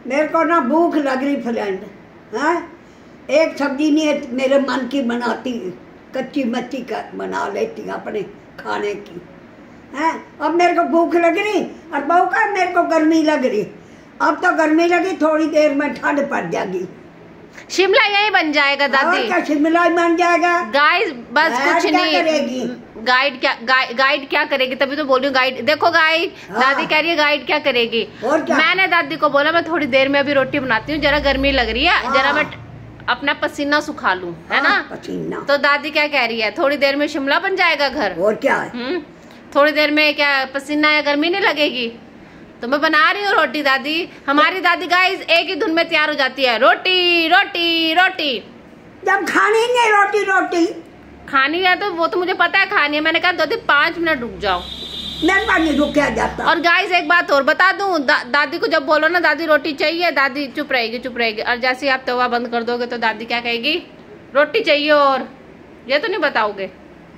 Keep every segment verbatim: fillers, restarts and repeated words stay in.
मेरे को ना भूख लग रही फ्रेंड, हैं? एक सब्जी नहीं है मेरे मन की बनाती, कच्ची मच्छी का बना लेती अपने खाने की, हैं? अब मेरे को भूख लग रही और बहू का मेरे को गर्मी लग रही। अब तो गर्मी लगी, थोड़ी देर में ठंड पड़ जाएगी। शिमला यही बन जाएगा दादी। क्या शिमला ही बन जाएगा गाइस? बस कुछ क्या नहीं करेगी? गाइड क्या गाइ, गाइड क्या करेगी? तभी तो बोल रही हूँ गाइड। देखो गाइड, हाँ। दादी कह रही है गाइड क्या करेगी। और क्या? मैंने दादी को बोला मैं थोड़ी देर में अभी रोटी बनाती हूँ, जरा गर्मी लग रही है, हाँ। जरा मैं अपना पसीना सुखा लूं, है ना? पसीना। तो दादी क्या कह रही है, थोड़ी देर में शिमला बन जाएगा घर। और क्या है? हम्म थोड़ी देर में क्या पसीना या गर्मी नहीं लगेगी? तो मैं बना रही हूँ रोटी दादी। हमारी दादी गाइस एक ही धुन में तैयार हो जाती है, रोटी रोटी रोटी। जब खानी नहीं रोटी रोटी खानी है तो वो तो मुझे पता है खानी है। मैंने कहा दादी पाँच मिनट रुक जाओ, मेरे पास नहीं रुका जाता। और गाइस एक बात और बता दूं, दा, दादी को जब बोलो ना दादी रोटी चाहिए, दादी चुप रहेगी चुप रहेगी। और जैसे ही आप तवा बंद कर दोगे तो दादी क्या कहेगी, रोटी चाहिए। और ये तो नहीं बताओगे?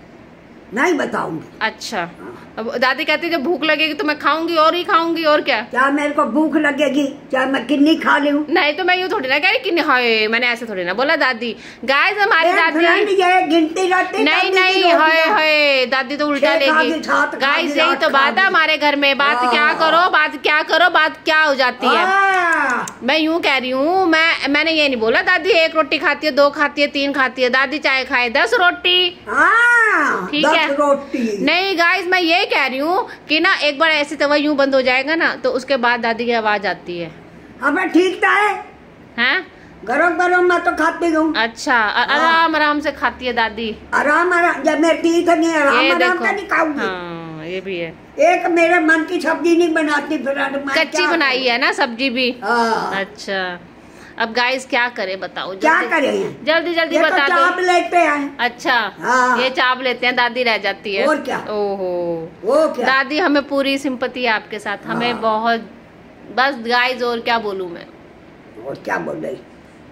नहीं बताऊंगी। अच्छा, अब दादी कहती है जब भूख लगेगी तो मैं खाऊंगी और ही खाऊंगी। और क्या? क्या मेरे को भूख लगेगी चाहे मैं किन्नी खा लूं? नहीं तो मैं यूँ थोड़ी ना कह रही किन्नी, हाय मैंने ऐसे थोड़ी ना बोला दादी। गाइस हमारी दादी गिनती रहती नहीं नहीं हाय हाय दादी तो उल्टा लेगी। गाइस यही तो बात है हमारे घर में, बात क्या करो बात क्या करो बात क्या हो जाती है। मैं यूँ कह रही हूँ, मैं मैंने ये नहीं बोला दादी एक रोटी खाती है, दो खाती है, तीन खाती है। दादी चाहे खाए दस रोटी, ठीक है? रोटी नहीं गाइस मैं ये कह रही हूँ कि ना एक बार ऐसे तवा यूं बंद हो जाएगा ना तो उसके बाद दादी की आवाज आती है। हमें ठीक है, हैं? गरम गरम मैं तो खाती हूँ। अच्छा, आराम आराम से खाती है दादी। आराम आराम, जब मेरी तीत नहीं आराम आराम का नहीं खाऊंगी। हाँ ये भी है। एक मेरे मन की सब्जी नहीं बनाती, फिर कच्ची बनाई है ना सब्जी भी। हाँ। अच्छा अब गाइस क्या करे बताओ? क्या करें? जल्दी जल्दी बता तो दो। चाप लेते हैं। अच्छा हाँ। ये चाप लेते हैं, दादी रह जाती है। और क्या? ओहो वो क्या? दादी हमें पूरी सिंपैथी है आपके साथ, हमें हाँ। बहुत। बस गाइस और क्या बोलूं मैं? और क्या बोल रही?